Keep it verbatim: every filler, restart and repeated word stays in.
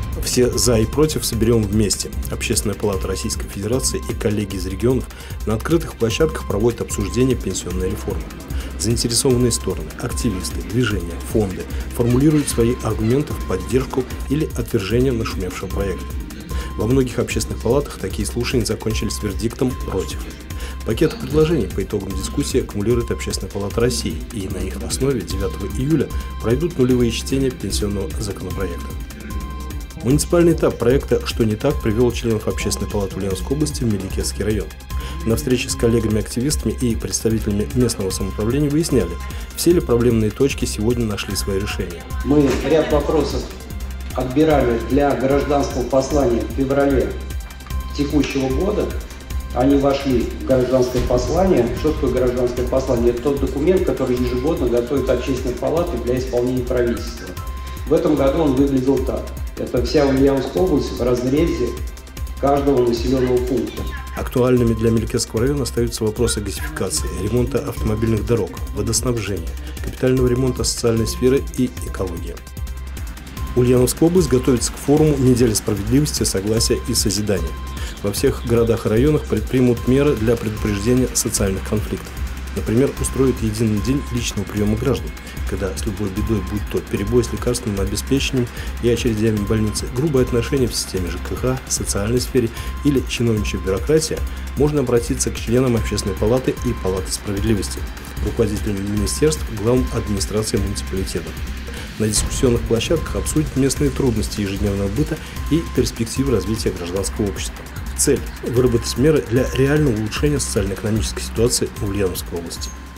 Все «за» и «против» соберем вместе. Общественная палата Российской Федерации и коллеги из регионов на открытых площадках проводят обсуждение пенсионной реформы. Заинтересованные стороны, активисты, движения, фонды формулируют свои аргументы в поддержку или отвержение нашумевшего проекта. Во многих общественных палатах такие слушания закончились вердиктом «против». Пакет предложений по итогам дискуссии аккумулирует Общественная палата России, и на их основе девятого июля пройдут нулевые чтения пенсионного законопроекта. Муниципальный этап проекта «Что не так» привел членов Общественной палаты Ульяновской области в Меликесский район. На встрече с коллегами-активистами и представителями местного самоуправления выясняли, все ли проблемные точки сегодня нашли свое решение. Мы ряд вопросов отбирали для гражданского послания в феврале текущего года. Они вошли в гражданское послание. Что такое гражданское послание? Это тот документ, который ежегодно готовит Общественная палата для исполнения правительства. В этом году он выглядел так. Это вся Ульяновская область в разрезе каждого населенного пункта. Актуальными для Меликесского района остаются вопросы газификации, ремонта автомобильных дорог, водоснабжения, капитального ремонта социальной сферы и экологии. Ульяновская область готовится к форуму «Неделя справедливости, согласия и созидания». Во всех городах и районах предпримут меры для предупреждения социальных конфликтов. Например, устроят единый день личного приема граждан, когда с любой бедой, будь то перебой с лекарственным обеспечением и очередями в больнице, грубое отношение в системе ЖКХ, социальной сфере или чиновничья бюрократия, можно обратиться к членам Общественной палаты и Палаты справедливости, руководителям министерств, главам администрации муниципалитета. На дискуссионных площадках обсудят местные трудности ежедневного быта и перспективы развития гражданского общества. Цель – выработать меры для реального улучшения социально-экономической ситуации в Ульяновской области.